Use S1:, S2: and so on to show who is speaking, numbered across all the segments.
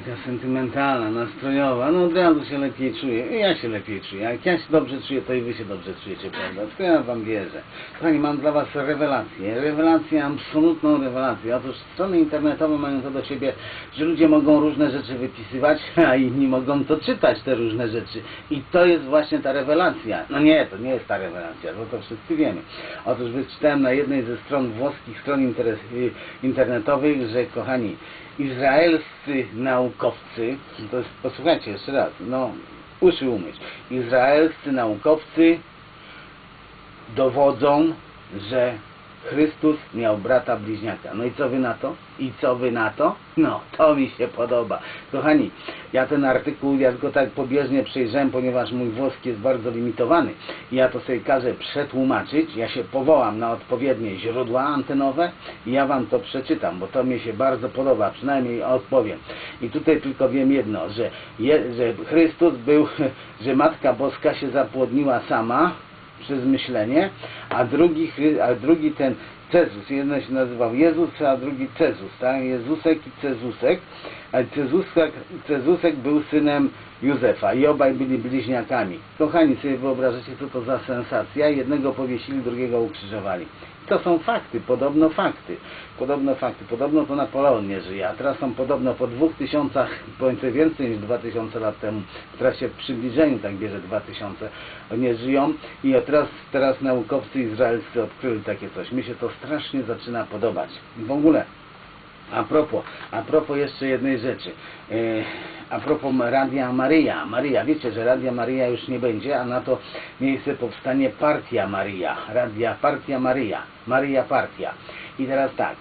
S1: taka sentymentalna, nastrojowa, no od razu się lepiej czuję. Ja się lepiej czuję. Jak ja się dobrze czuję, to i wy się dobrze czujecie, prawda? Tylko ja wam wierzę. Kochani, mam dla was rewelację. Rewelację, absolutną rewelację. Otóż strony internetowe mają to do siebie, że ludzie mogą różne rzeczy wypisywać, a inni mogą to czytać, te różne rzeczy. I to jest właśnie ta rewelacja. No nie, to nie jest ta rewelacja, to wszyscy wiemy. Otóż wyczytałem na jednej ze stron włoskich stron internetowych, że kochani, izraelscy naukowcy, to jest, posłuchajcie jeszcze raz, no uszy umyć, izraelscy naukowcy dowodzą, że Chrystus miał brata bliźniaka. No i co wy na to? I co wy na to? No, to mi się podoba. Kochani, ja ten artykuł, ja go tak pobieżnie przejrzałem, ponieważ mój włoski jest bardzo limitowany. Ja to sobie każę przetłumaczyć, ja się powołam na odpowiednie źródła antenowe i ja wam to przeczytam, bo to mi się bardzo podoba, przynajmniej odpowiem. I tutaj tylko wiem jedno, że Chrystus był, że Matka Boska się zapłodniła sama, przez myślenie, a drugi ten Cezus, jeden się nazywał Jezus, a drugi Cezus, tak? Jezusek i Cezusek, a Cezusek był synem Józefa i obaj byli bliźniakami. Kochani, sobie wyobrażacie, co to za sensacja? Jednego powiesili, drugiego ukrzyżowali. To są fakty, podobno fakty. Podobno to Napoleon nie żyje, a teraz są podobno po 2000, bądź więcej niż 2000 lat temu, teraz się w przybliżeniu tak bierze 2000, nie żyją i teraz naukowcy izraelscy odkryli takie coś. Mi się to strasznie zaczyna podobać. W ogóle, a propos jeszcze jednej rzeczy. A propos Radia Maryja. Wiecie, że Radia Maryja już nie będzie, a na to miejsce powstanie Partia Maryja. Partia Maryja. Maryja Partia. I teraz tak.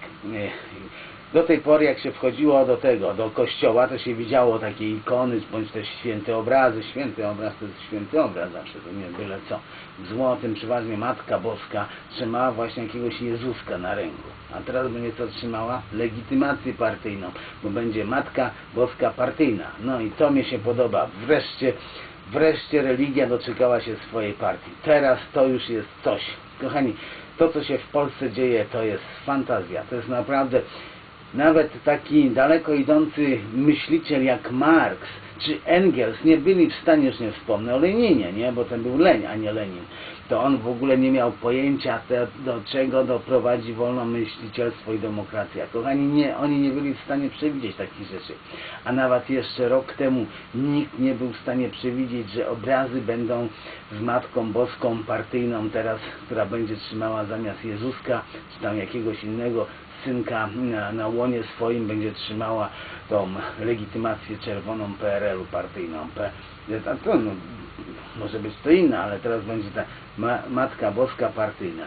S1: Do tej pory, jak się wchodziło do kościoła, to się widziało takie ikony, bądź też święte obrazy. Święty obraz to jest święty obraz zawsze, to nie byle co. W złotym przeważnie Matka Boska trzymała właśnie jakiegoś Jezuska na ręku. A teraz będzie co trzymała? Legitymację partyjną, bo będzie Matka Boska partyjna. No i to mi się podoba. Wreszcie religia doczekała się swojej partii. Teraz to już jest coś. Kochani, to co się w Polsce dzieje, to jest fantazja. To jest naprawdę... Nawet taki daleko idący myśliciel jak Marx czy Engels nie byli w stanie, już nie wspomnę o Leninie, nie? Bo ten był Leń, a nie Lenin. To on w ogóle nie miał pojęcia, do czego doprowadzi wolnomyślicielstwo i demokracja. Kochani, oni nie byli w stanie przewidzieć takich rzeczy. A nawet jeszcze rok temu nikt nie był w stanie przewidzieć, że obrazy będą z Matką Boską partyjną teraz, która będzie trzymała zamiast Jezuska, czy tam jakiegoś innego synka na łonie swoim, będzie trzymała tą legitymację czerwoną PRL-u partyjną. Może być to inne, ale teraz będzie ta Matka Boska partyjna.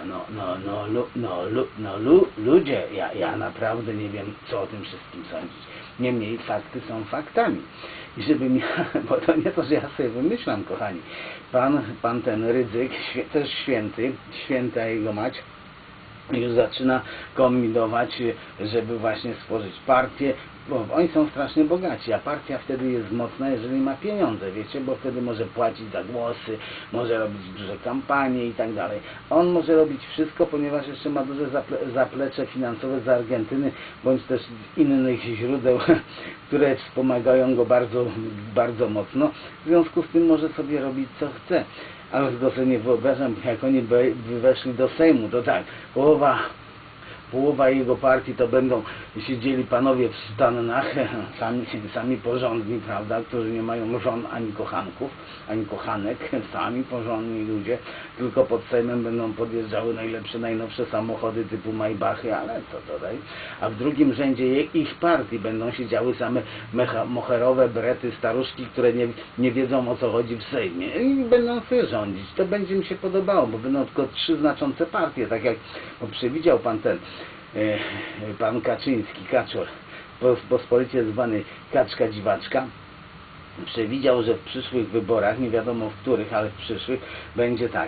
S1: Ludzie, ja naprawdę nie wiem, co o tym wszystkim sądzić. Niemniej fakty są faktami. I żeby bo to nie to, że ja sobie wymyślam, kochani. Pan ten Rydzyk, też święta jego mać, już zaczyna kombinować, żeby właśnie stworzyć partię, bo oni są strasznie bogaci, a partia wtedy jest mocna, jeżeli ma pieniądze, wiecie, bo wtedy może płacić za głosy, może robić duże kampanie i tak dalej. On może robić wszystko, ponieważ jeszcze ma duże zaplecze finansowe z Argentyny, bądź też z innych źródeł, które wspomagają go bardzo, bardzo mocno. W związku z tym może sobie robić co chce. Ale tylko sobie nie wyobrażam, jak oni by weszli do Sejmu, to tak, połowa jego partii to będą siedzieli panowie w stannach, sami porządni, prawda, którzy nie mają żon ani kochanków, ani kochanek, sami porządni ludzie, tylko pod Sejmem będą podjeżdżały najlepsze, najnowsze samochody typu Maybachy, ale co tutaj. A w drugim rzędzie ich partii będą siedziały same moherowe berety, staruszki, które nie wiedzą, o co chodzi w Sejmie i będą sobie rządzić. To będzie mi się podobało, bo będą tylko 3 znaczące partie, tak jak przewidział pan Kaczyński, Kaczor, pospolicie zwany Kaczka Dziwaczka, przewidział, że w przyszłych wyborach, nie wiadomo w których, ale w przyszłych, będzie tak.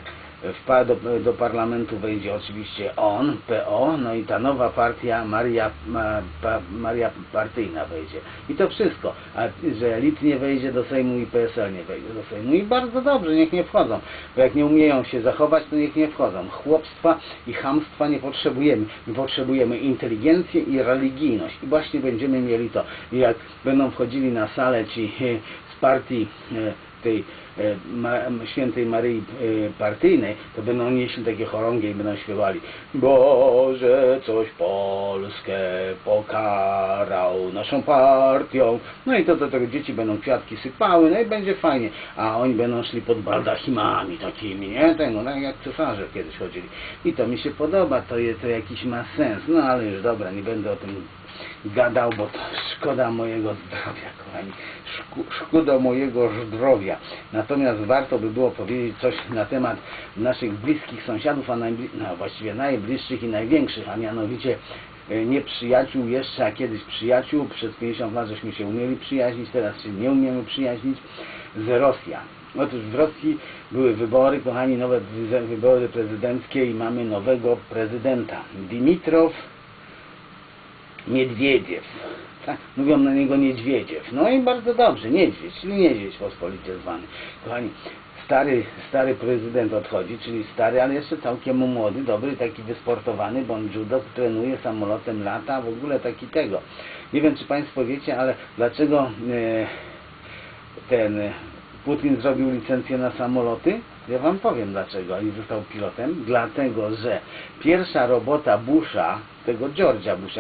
S1: do parlamentu wejdzie oczywiście on, PO, no i ta nowa partia Maria Partyjna wejdzie. I to wszystko. A że LIT nie wejdzie do Sejmu i PSL nie wejdzie do Sejmu. I bardzo dobrze, niech nie wchodzą. Bo jak nie umieją się zachować, to niech nie wchodzą. Chłopstwa i chamstwa nie potrzebujemy. My potrzebujemy inteligencję i religijność. I właśnie będziemy mieli to. I jak będą wchodzili na salę ci z partii tej świętej Maryi Partyjnej, to będą nieśli takie chorągie i będą śpiewali: Boże, coś Polskę pokarał naszą partią. No i to dzieci będą kwiatki sypały, no i będzie fajnie. A oni będą szli pod baldachimami takimi, nie? No, jak cesarze kiedyś chodzili. I to mi się podoba, to jakiś ma sens. No ale już dobra, nie będę o tym gadał, bo to szkoda mojego zdrowia, kochani. Szkoda mojego zdrowia. Natomiast warto by było powiedzieć coś na temat naszych bliskich sąsiadów, a właściwie najbliższych i największych, a mianowicie nie przyjaciół jeszcze, a kiedyś przyjaciół. Przez 50 lat żeśmy się umieli przyjaźnić, teraz się nie umiemy przyjaźnić, z Rosją. Otóż w Rosji były wybory, kochani, nowe wybory prezydenckie i mamy nowego prezydenta. Dimitrow Miedwiediew. Tak? Mówią na niego Niedźwiedziew. No i bardzo dobrze, Niedźwiedź, czyli Niedźwiedź pospolicie zwany. Kochani, stary prezydent odchodzi, czyli stary, ale jeszcze całkiem młody, dobry, taki wysportowany, bo on judo trenuje, samolotem lata, w ogóle taki tego. Nie wiem, czy Państwo wiecie, ale dlaczego ten Putin zrobił licencję na samoloty? Ja Wam powiem dlaczego. I został pilotem. Dlatego, że pierwsza robota Busha, tego George'a Busha,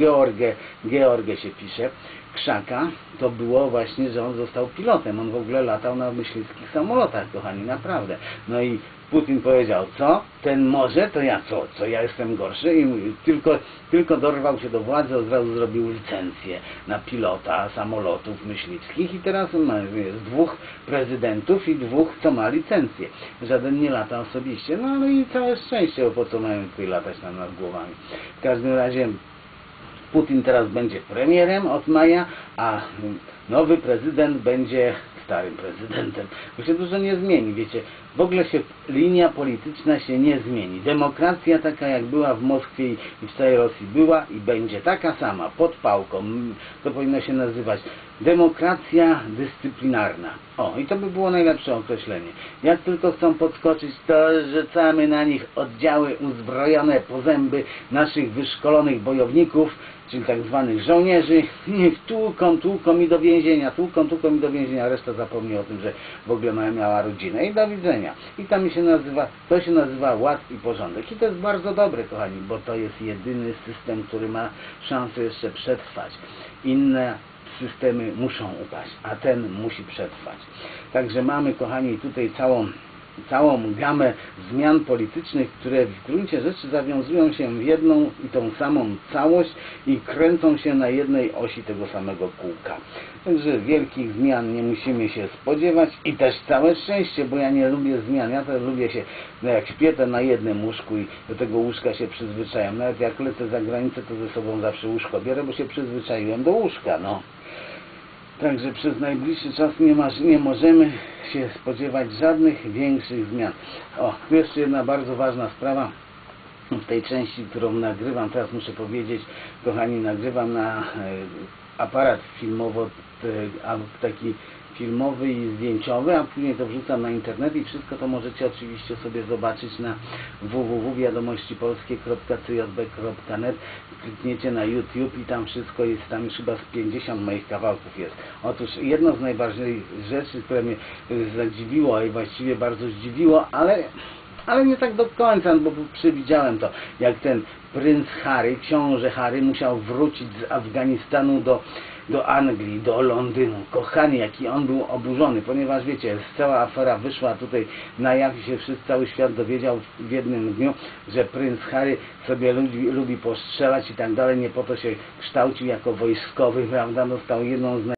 S1: George się pisze, Krzaka, to było właśnie, że on został pilotem. On w ogóle latał na myśliwskich samolotach, kochani, naprawdę. No i Putin powiedział: co? Ten może, to ja co? Co ja jestem gorszy? I tylko dorwał się do władzy, od razu zrobił licencję na pilota samolotów myśliwskich i teraz jest 2 prezydentów i 2, co ma licencję. Żaden nie lata osobiście. No ale i całe szczęście, bo po co mają tutaj latać nad głowami. W każdym razie Putin teraz będzie premierem od maja, a nowy prezydent będzie starym prezydentem, bo się dużo nie zmieni, wiecie, w ogóle się linia polityczna się nie zmieni. Demokracja taka jak była w Moskwie i w całej Rosji była i będzie taka sama, pod pałką. To powinno się nazywać demokracja dyscyplinarna. O, i to by było najlepsze określenie. Jak tylko chcą podskoczyć, to rzucamy na nich oddziały uzbrojone po zęby naszych wyszkolonych bojowników, czyli tak zwanych żołnierzy. Niech tłuką i do więzienia, tłuką i do więzienia. Reszta zapomni o tym, że w ogóle miała rodzinę. I do widzenia. I to się nazywa ład i porządek. I to jest bardzo dobre, kochani, bo to jest jedyny system, który ma szansę jeszcze przetrwać. Inne systemy muszą upaść, a ten musi przetrwać. Także mamy, kochani, tutaj całą gamę zmian politycznych, które w gruncie rzeczy zawiązują się w jedną i tą samą całość i kręcą się na jednej osi tego samego kółka. Także wielkich zmian nie musimy się spodziewać i też całe szczęście, bo ja nie lubię zmian. Ja też lubię się, jak śpię, to na jednym łóżku i do tego łóżka się przyzwyczajam. Nawet jak lecę za granicę, to ze sobą zawsze łóżko biorę, bo się przyzwyczaiłem do łóżka, no. Także przez najbliższy czas nie możemy się spodziewać żadnych większych zmian. O, tu jeszcze jedna bardzo ważna sprawa w tej części, którą nagrywam. Teraz muszę powiedzieć, kochani, nagrywam na aparat taki filmowy i zdjęciowy, a później to wrzucam na internet i wszystko to możecie oczywiście sobie zobaczyć na www.wiadomościpolskie.cjb.net. Klikniecie na YouTube i tam wszystko jest, tam już chyba z 50 moich kawałków jest. Otóż jedno z najważniejszych rzeczy, które mnie zadziwiło i właściwie bardzo zdziwiło, ale nie tak do końca, bo przewidziałem to, jak ten princ Harry, książę Harry musiał wrócić z Afganistanu do Anglii, do Londynu. Kochani, jaki on był oburzony, ponieważ wiecie, cała afera wyszła tutaj na jaw i się cały świat dowiedział w jednym dniu, że princ Harry sobie lubi postrzelać i tak dalej, nie po to się kształcił jako wojskowy, prawda, dostał jedną z